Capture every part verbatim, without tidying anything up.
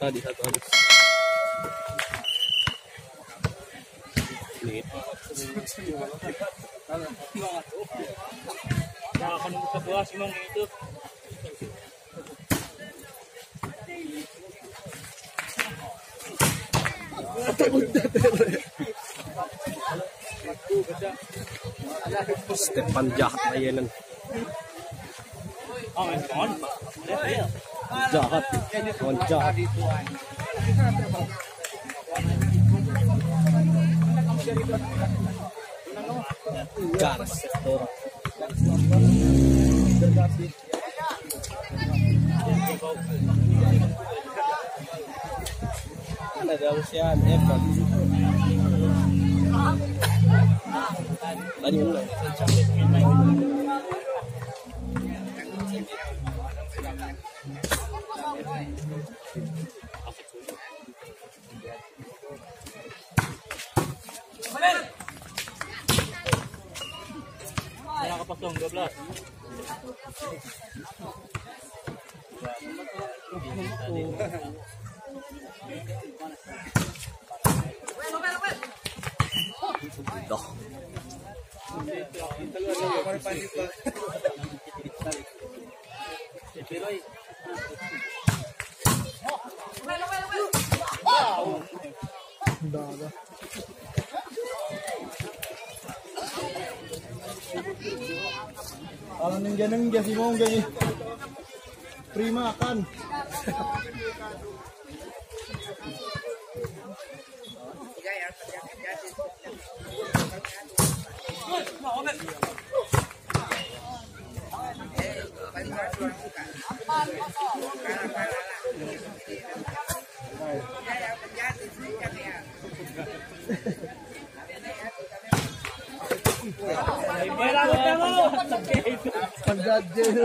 tadi satu habis. Ini. Nah, akan buka buah sih mang itu. Stepan jahat layanan. Oh, on. Jahat, on jahat. Garas sektor. Ada usian Evan. Tadi ulang. Yang kepasang dua belas. Dah. Kalau nengja-nengja sih mau gak nih? Prima kan. Penjajah.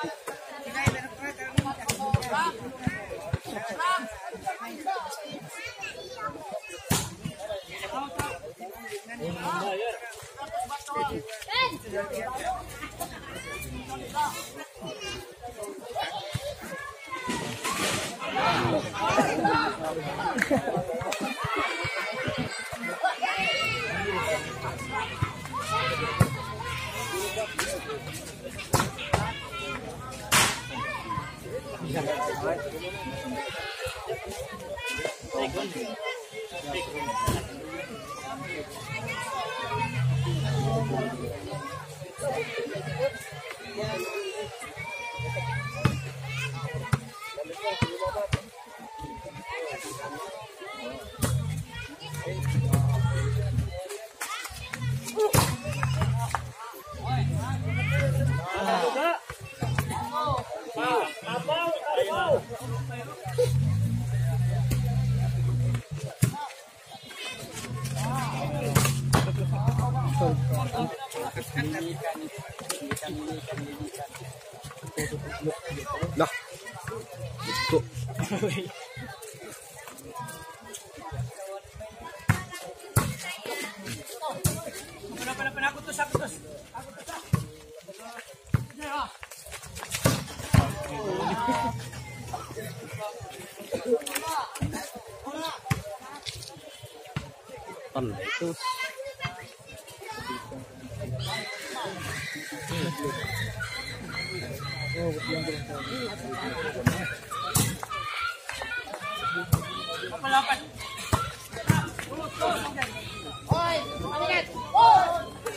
Dah. Itu. Kenapa aku tuh aku tuh. Aku tuh. Ya. Pan itu. Oh, yang Apa lapan? Oi, lihat. Oh.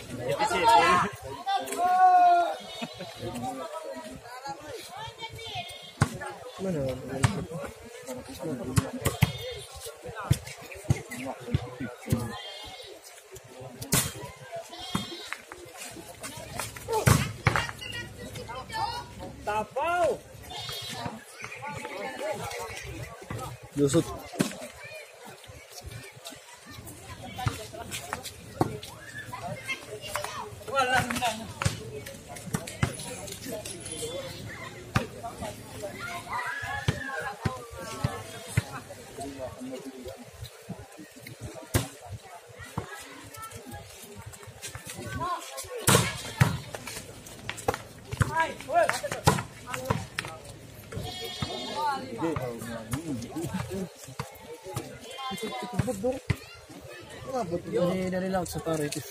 mana? Tapau. Yusut. dong. Abot Dari dari laut sa pare itu.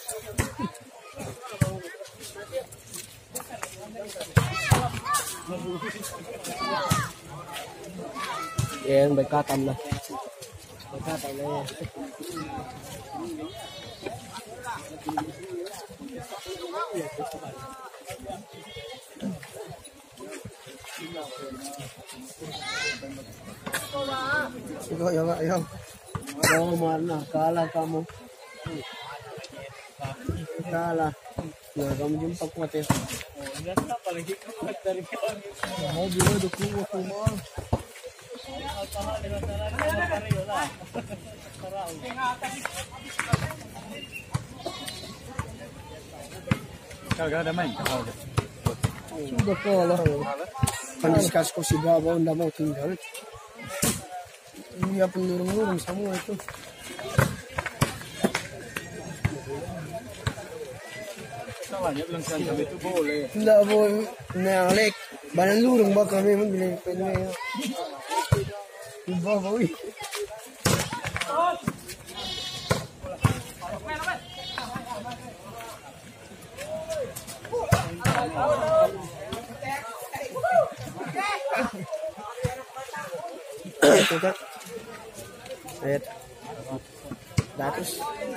Yan, may katam na. May katam na yan. Ikaw, ayaw, ayaw. Oo, mahal na. Kala ka mo. Kala. Nga ka mo yung pagkwate. Mau bila dukung aku mah. Kagak ada main. Sudah kalah. Pandiskas ko si Baba, anda mau tinggal. Iya penurun-urun semua itu. Salahnya bilang sancam itu boleh. Tidak boleh. Nah, Alek, banan lurung bakal memang bila pengen. Baba, wih. Itu kan. Ayat. Datus.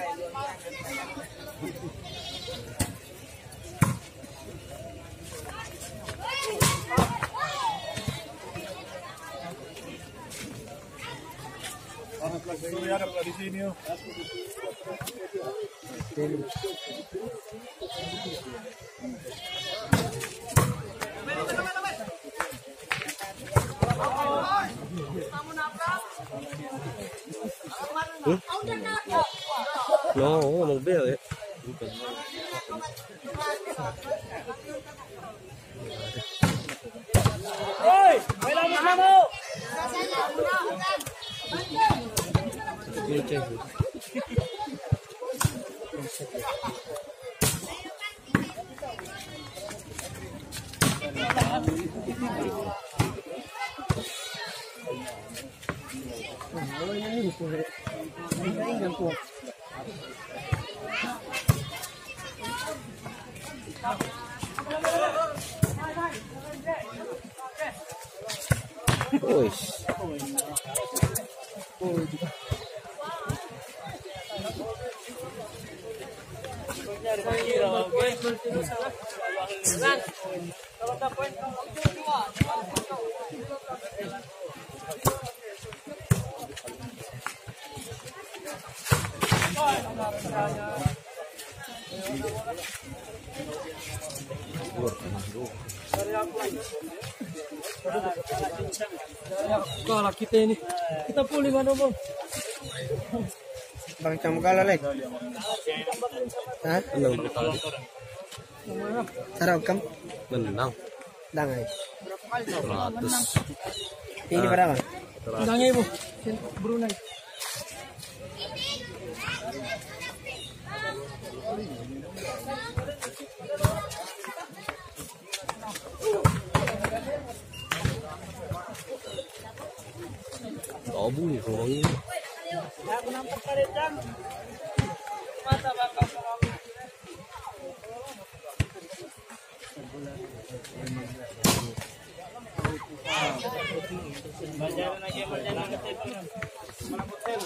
Ada di sini. No, ngomong bel ya. Oi, may lamang na mo. Ois. Kalah kita ini. Kita pulih mana mau? Bang kamu kalah lek. Hah? Menang betul. Sarap kam? Menang. Dangai. Seratus. Ini berapa? Dangai ibu. Brunei. Tabu nih kalau ini. Aku nampak karet jam. Mata bakal kalau bajaran lagi bajaran ke hotel. Mana hotel?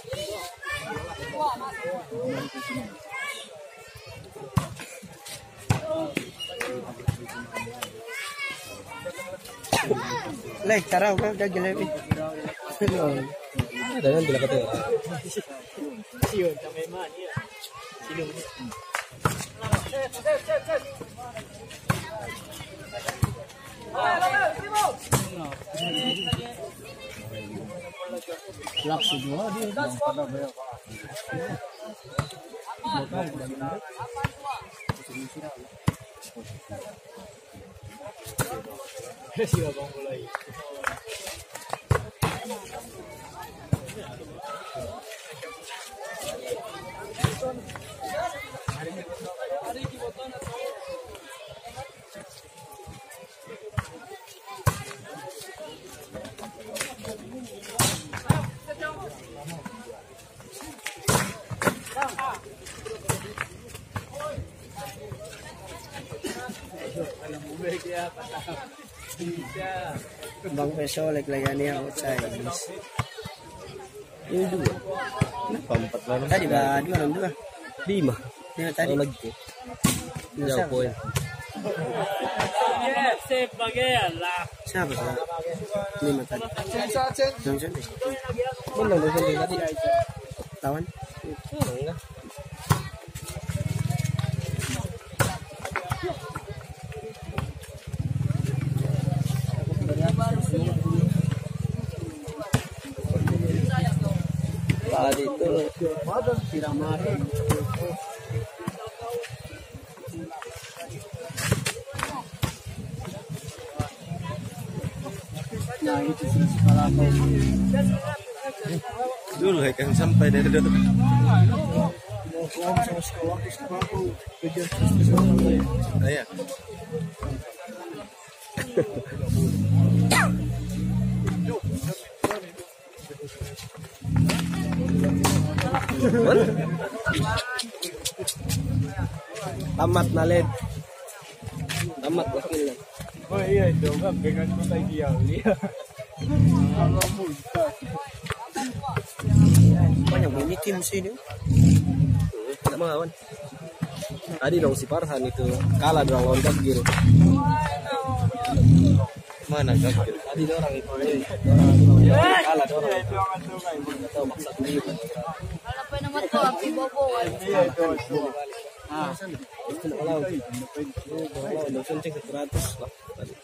Lek, sarap kan udah jelebi. Ada yang tidak kata. Siun sampai mana ya? Silung. Laksi dua dia. Siapa bang mulai? Bang peso like layani outside. Ini dua. Kenapa empat lawan? Tadi ba dua orang dua. Lima. Lima tadi. Oh, lagi. Jauh poin. Siapa sih? Lima tadi. Johnson. Menang Johnson tadi. Lawan. Enggak. Tadi itu tidak marah. Dulu kan sampai dari dulu. Iya. Tamat naled. Tamat wakil. Oh iya itu kan dengan kota ideal dia. Banyak bunyi tim sini. Tidak melawan. Tadi dong si Farhan itu kalah dong lawan Gagir. Mana Gagir? Tadi orang itu. Orang kalah orang. Tahu maksud dia. Ano pa naman to? Happy Bobo. Iya itu. Ah, itu nak lawan. Lawan dosen cek seratus lah tadi.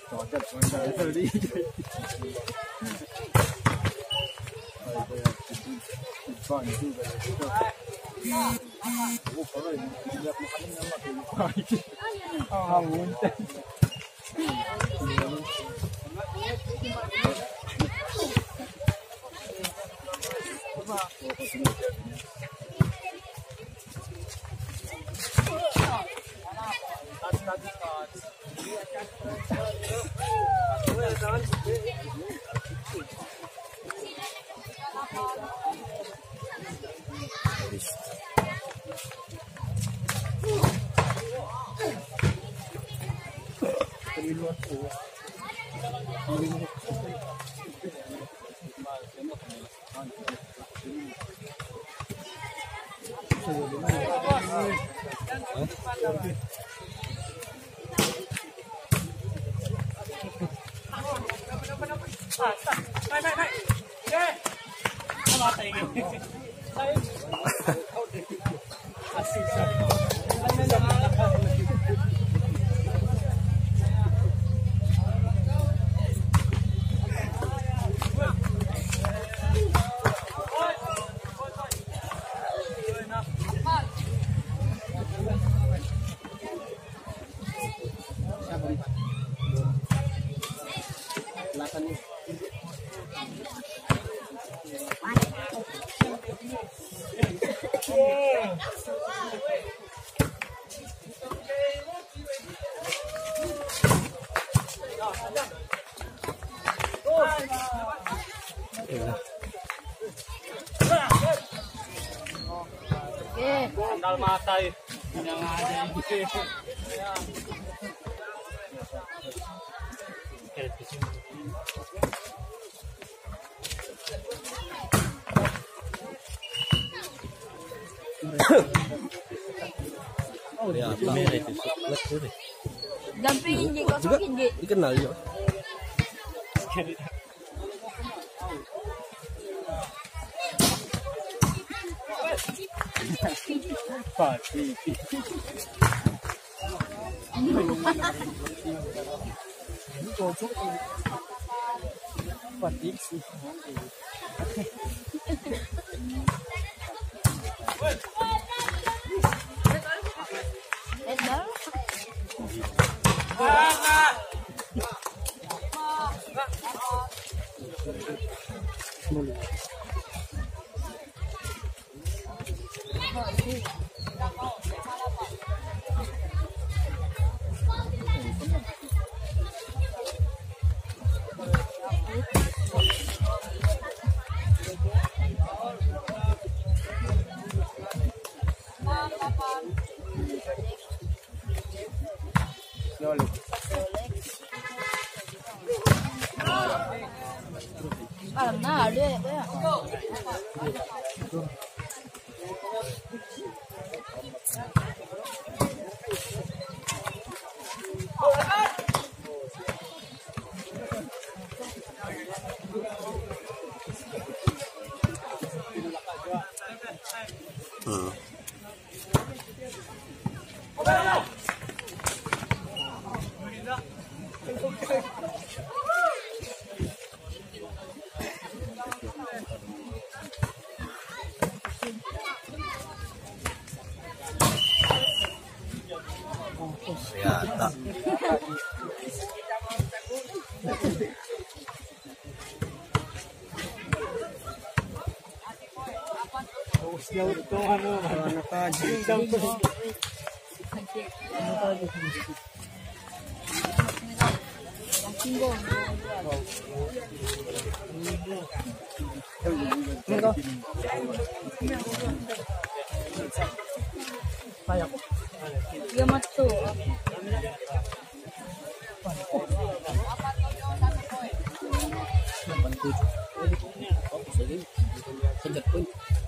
Sandal mata eh. Yang ada Oh ya, merah itu. Damping hindi ko Juga hindi. dikenal ya. pati. Pati sih. Eda. Lolo. Sana ada ya. Hmm. Ternyata. Dia masuk. delapan tujuh. Oh, sorry. Kejar pun.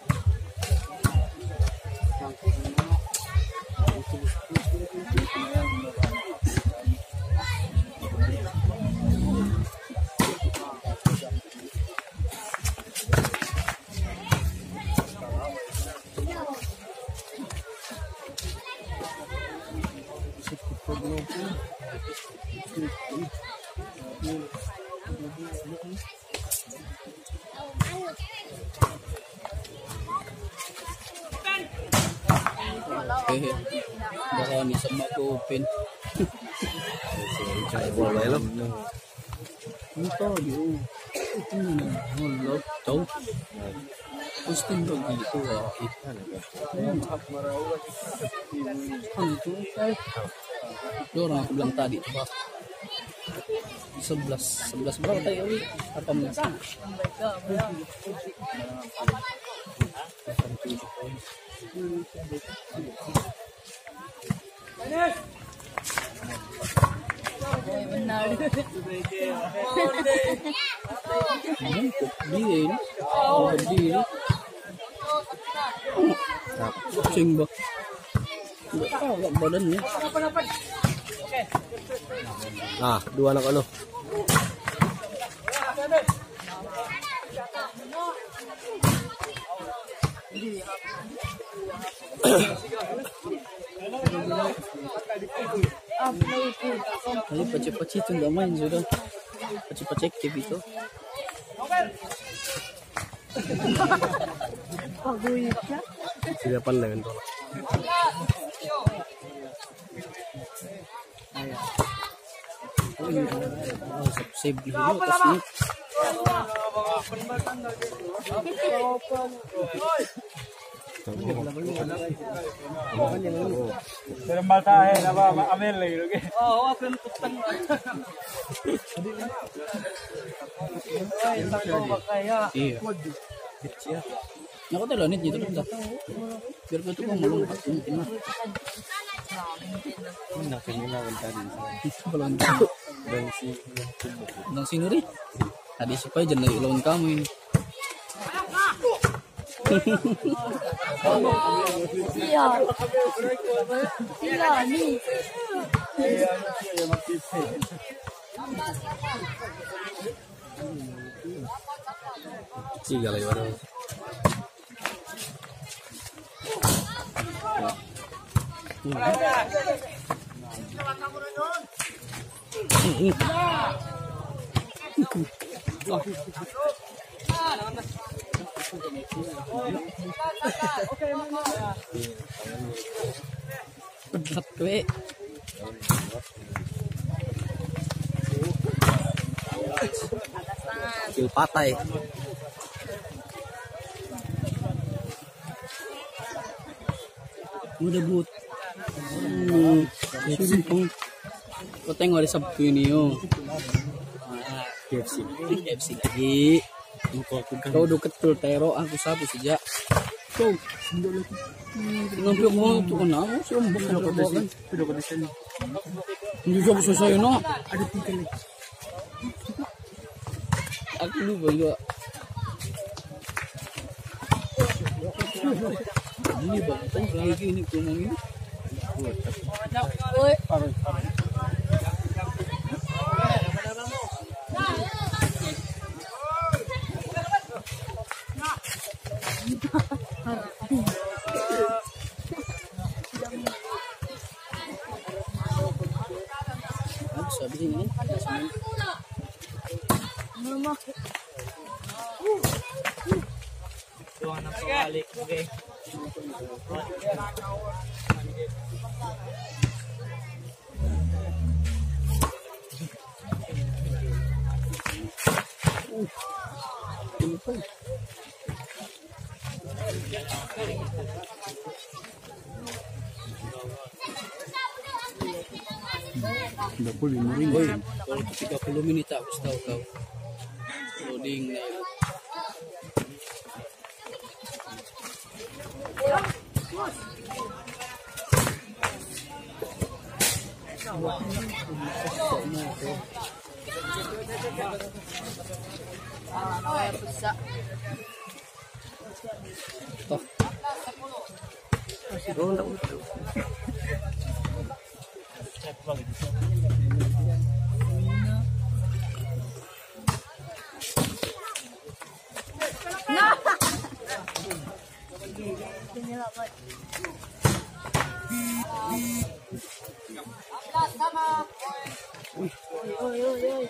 Baka ni sama ko open. Cari bola lo. Ito di. Ito na. Hello. Tahu. Pasti dong gitu ah. Itu saya. Orang aku bilang tadi coba. sebelas sebelas berapa tadi kali? delapan belas. Benar. Mangkuk dia ini. Oh, dia. Kucing bah. Enggak tahu enggak badannya. Nah, dua anak anu. Ayo pace-pace itu nggak main sudah. Pace-pace kayak gitu. Sudah pandai kan tuh. Oh, save dulu kasih. Serembal tahe apa amel lagi oke. Oh, akan tutang. Iya. Aku tahu nih gitu bentar. Biar gue tuh mau melompat mungkin lah. Nak kenal kan tadi. Belum tahu. Dan si Tentang si Nuri. Tadi supaya jangan lawan kamu ini. Iya. Iya nih. tiga lagi baru. Berat gue. Kil patai. Udah but. Hmm, sumpah. Kau tengok ada Sabtu ini yo. K F C. K F C lagi. Kau udah ketul tero aku sapu sejak. Kau. Nanti mau tuh kenapa sih om bukan kan? Sudah pada sini. Ini juga selesai no. Ada tiga lagi. Aku lupa juga. Ini bang, kayak gini ngomongin. Woi. Sabi ini. Mama. Tuang ng pabalik. Okay. dua puluh lima ribu. Kalau tiga puluh menit tak harus tahu kau. Loading na yun. Toh. Oi, oi, oi.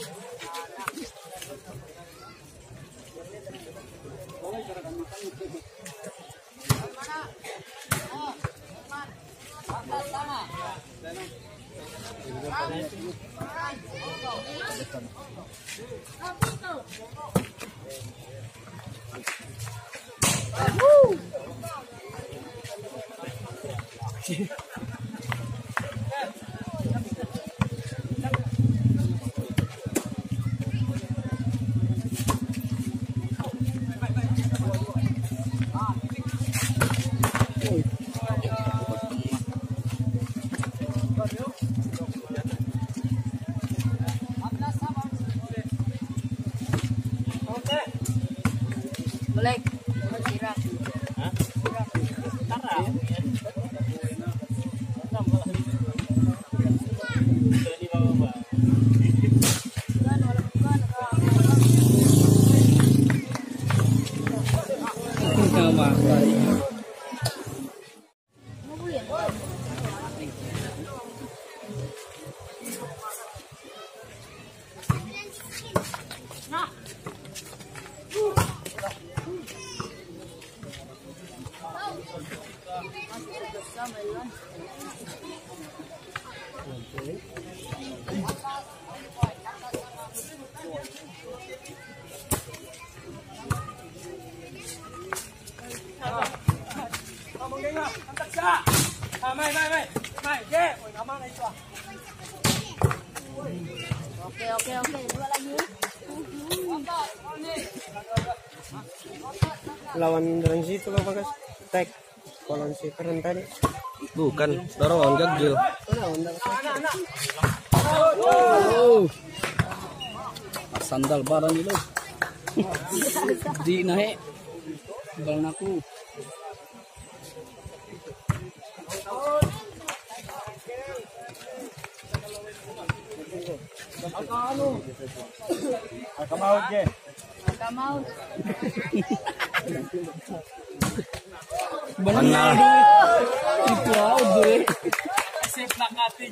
Balik. Sirap. Hah? Sirap. Tara. Jadi bawa. Bukan, wala bukan. Tama. Ano po yan? Ah, mai mai mai. Mai, ye, oi nama na itu. Oke, oke, oke. Dua lagi. Lawan dari situ lo bagas. Tek. Kolon si keren tadi. Bukan, dorongan gagal. Oh. Sandal barang itu. Di naik. Balang aku. Kamau je. Kamau. Benar. Itu auto. Sip lakatin.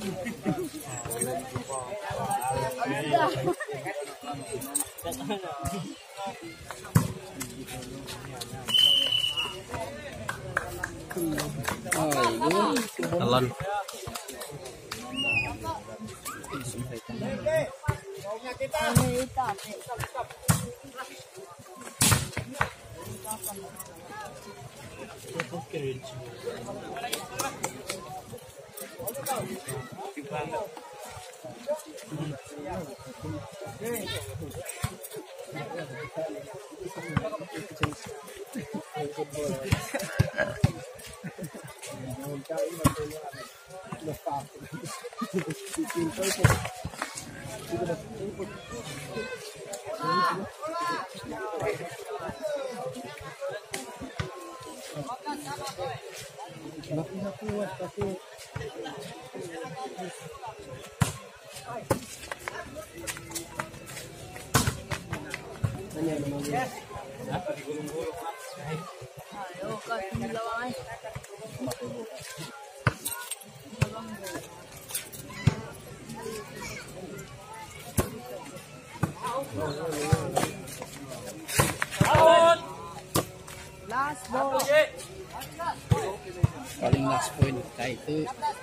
Alon. Bakit na kuwat kasi Ano yan naman yun? Ayo, kasi nilawang ay. Last ball. Paling last point kayak itu.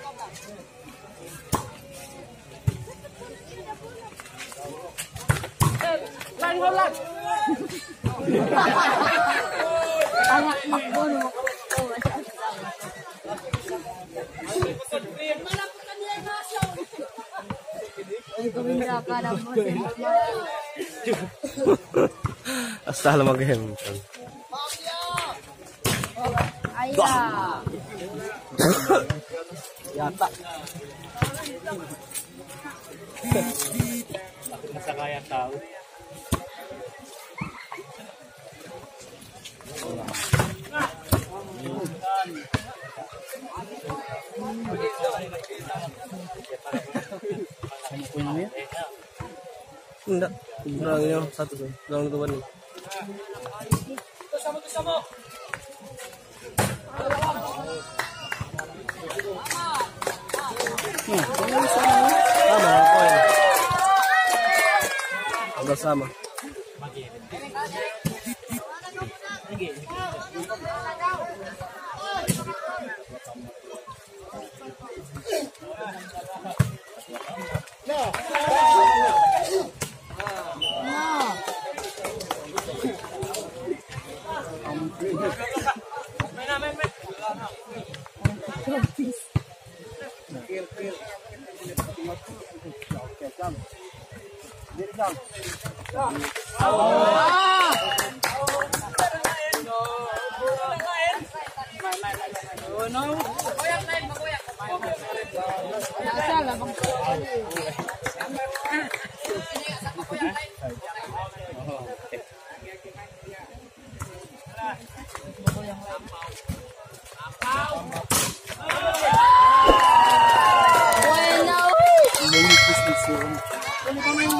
Anak magbono mo. Ay, kumindra ka na mo. Asal mag-game. Ayah. Yata. Masa kaya tahu. Sama poin namanya? Enggak. Kurangnya satu tuh. Kurang tuh nih. Sama sama. Nah, kalau sama. Sama poin. Udah sama. Main main main. Salah bang. Bueno. Menipis di sini.